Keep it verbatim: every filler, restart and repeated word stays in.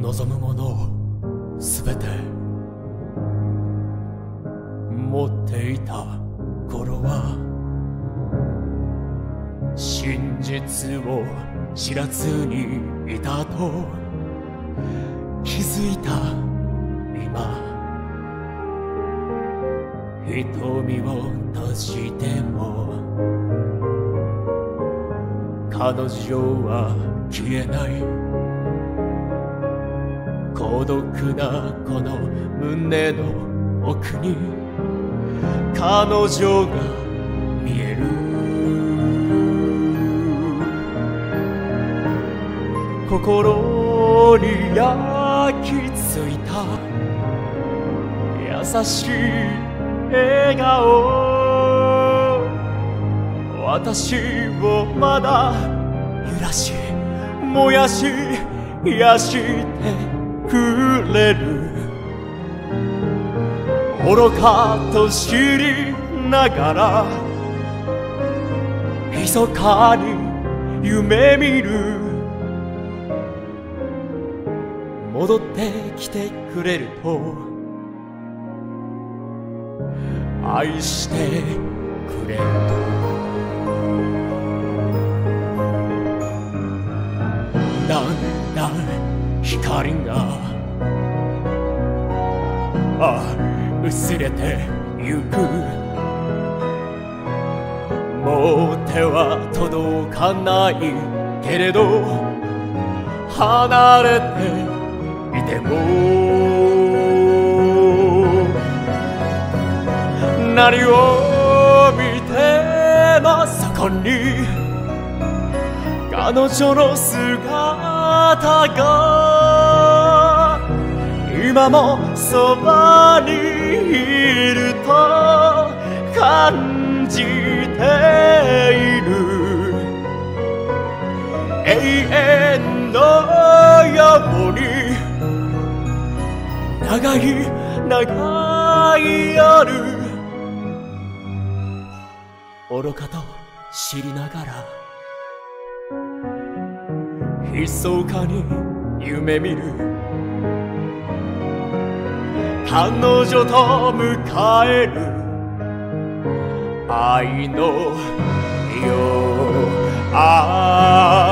望むものすべて持っていた頃は、真実を知らずにいたと気づいた今、瞳を閉じても彼女は消えない。孤独なこの胸の奥に彼女が見える。心に焼き付いた優しい笑顔、私をまだ揺らし燃やし癒してくれる。愚かと知りながら密かに夢見る。戻ってきてくれると愛してくれると、だんだん光があ薄れてゆく。もう手は届かないけれど離れていても何を見てもそこに彼女の姿が今もそばにいると感じている。永遠のように長い長い夜、愚かと知りながら密かに夢見る。彼女と迎える愛の夜。ああ